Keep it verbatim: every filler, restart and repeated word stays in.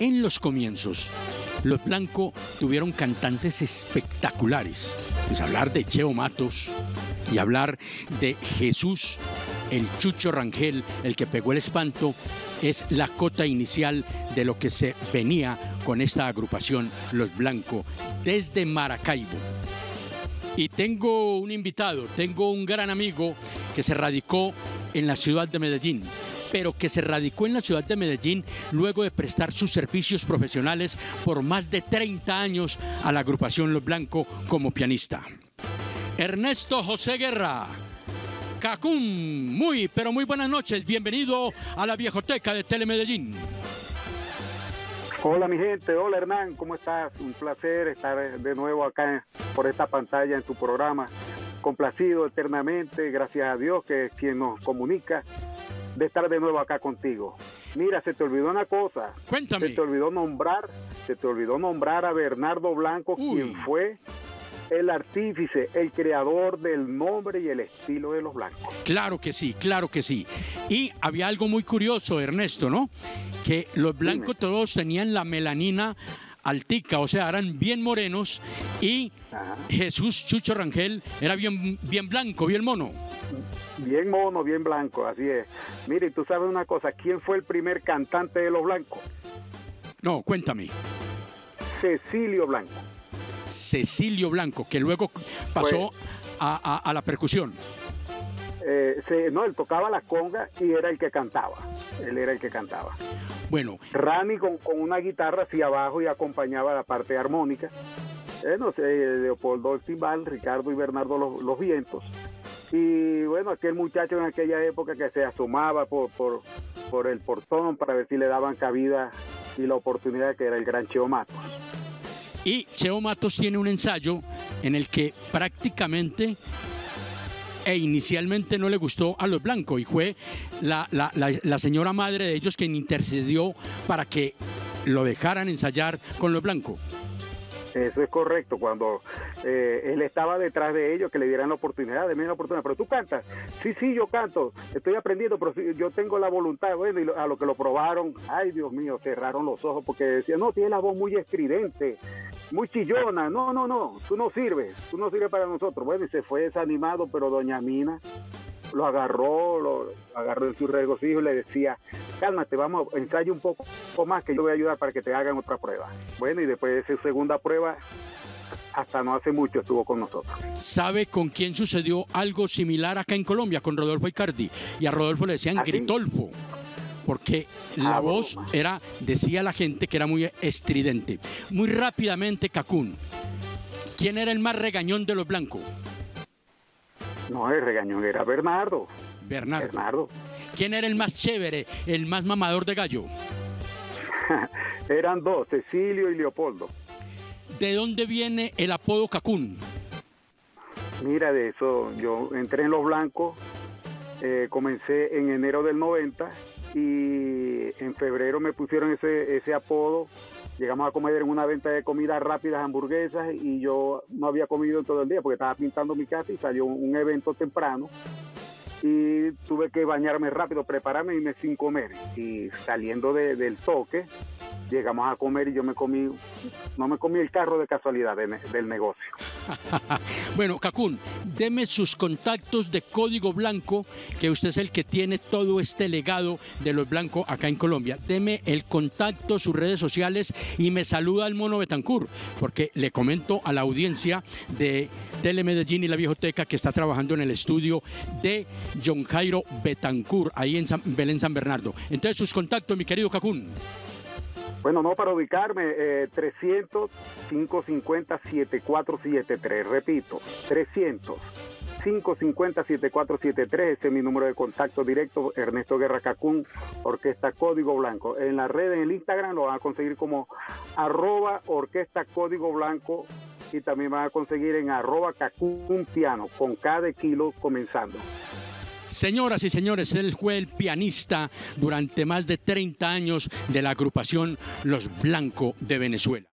en los comienzos, los Blanco tuvieron cantantes espectaculares. Pues hablar de Cheo Matos y hablar de Jesús, el Chucho Rangel, el que pegó el espanto, es la cota inicial de lo que se venía con esta agrupación, Los Blanco, desde Maracaibo. Y tengo un invitado, tengo un gran amigo que se radicó en la ciudad de Medellín, pero que se radicó en la ciudad de Medellín luego de prestar sus servicios profesionales por más de treinta años a la agrupación Los Blanco como pianista. Ernesto José Guerra, Cacún, muy, pero muy buenas noches, bienvenido a la Viejoteca de Telemedellín. Hola mi gente, hola Hernán, ¿cómo estás? Un placer estar de nuevo acá por esta pantalla en tu programa. Complacido eternamente, gracias a Dios que es quien nos comunica, de estar de nuevo acá contigo. Mira, se te olvidó una cosa. Cuéntame. Se te olvidó nombrar, se te olvidó nombrar a Bernardo Blanco, Uy. quien fue el artífice, el creador del nombre y el estilo de Los Blancos. Claro que sí, claro que sí. Y había algo muy curioso, Ernesto, ¿no? Que los Blancos Dime. Todos tenían la melanina altica, o sea, eran bien morenos, y Ajá. Jesús Chucho Rangel era bien, bien blanco, bien mono. Bien mono, bien blanco, así es. Mire, tú sabes una cosa, ¿quién fue el primer cantante de Los Blancos? No, cuéntame. Cecilio Blanco. Cecilio Blanco, que luego pasó Fue, a, a, a la percusión. Eh, se, no, él tocaba la conga y era el que cantaba. Él era el que cantaba. Bueno. Rani con, con una guitarra hacia abajo y acompañaba la parte armónica. Eh, no sé, Leopoldo el timbal, Ricardo y Bernardo los, los vientos. Y bueno, aquel muchacho en aquella época que se asomaba por, por, por el portón para ver si le daban cabida y la oportunidad, que era el gran Cheo Matos. Y Cheo Matos tiene un ensayo en el que prácticamente e inicialmente no le gustó a Los Blancos, y fue la, la, la, la señora madre de ellos quien intercedió para que lo dejaran ensayar con Los Blancos. Eso es correcto, cuando eh, él estaba detrás de ellos, que le dieran la oportunidad, de mí la oportunidad, pero tú cantas, sí, sí, yo canto, estoy aprendiendo, pero sí, yo tengo la voluntad, bueno, y a lo que lo probaron, ay Dios mío, cerraron los ojos, porque decían, no, tiene la voz muy estridente, muy chillona, no, no, no, tú no sirves, tú no sirves para nosotros. Bueno, y se fue desanimado, pero doña Mina lo agarró, lo agarró en su regocijo y le decía, cálmate, vamos, ensayo un poco más, que yo voy a ayudar para que te hagan otra prueba. Bueno, y después de esa segunda prueba, hasta no hace mucho estuvo con nosotros. ¿Sabe con quién sucedió algo similar acá en Colombia? Con Rodolfo Icardi. Y a Rodolfo le decían ¿Ah, Gritolfo, porque la ah, voz bueno. era, decía la gente que era muy estridente. Muy rápidamente, Cacún, ¿quién era el más regañón de Los Blancos? No, el regañón era Bernardo. Bernardo. Bernardo. ¿Quién era el más chévere, el más mamador de gallo? Eran dos, Cecilio y Leopoldo. ¿De dónde viene el apodo Cacún? Mira, de eso, yo entré en Los Blancos, eh, comencé en enero del noventa y en febrero me pusieron ese, ese apodo. Llegamos a comer en una venta de comidas rápidas, hamburguesas, y yo no había comido en todo el día porque estaba pintando mi casa y salió un, un evento temprano y tuve que bañarme rápido, prepararme y irme sin comer. Y saliendo de, del toque, llegamos a comer y yo me comí, no me comí el carro de casualidad de, del negocio. Bueno, Cacún, deme sus contactos de Código Blanco, que usted es el que tiene todo este legado de Los Blancos acá en Colombia. Deme el contacto, sus redes sociales, y me saluda el Mono Betancur, porque le comento a la audiencia de Telemedellín y la Viejoteca que está trabajando en el estudio de John Jairo Betancur, ahí en San, Belén San Bernardo. Entonces, sus contactos, mi querido Cacún. Bueno, no, para ubicarme, eh, trescientos, quinientos cincuenta, setenta y cuatro setenta y tres, repito, trescientos, quinientos cincuenta, setenta y cuatro setenta y tres, ese es mi número de contacto directo, Ernesto Guerra Cacún, Orquesta Código Blanco. En la red, en el Instagram, lo van a conseguir como arroba Orquesta Código Blanco, y también van a conseguir en arroba Cacún Piano, con cada kilo comenzando. Señoras y señores, él fue el pianista durante más de treinta años de la agrupación Los Blanco de Venezuela.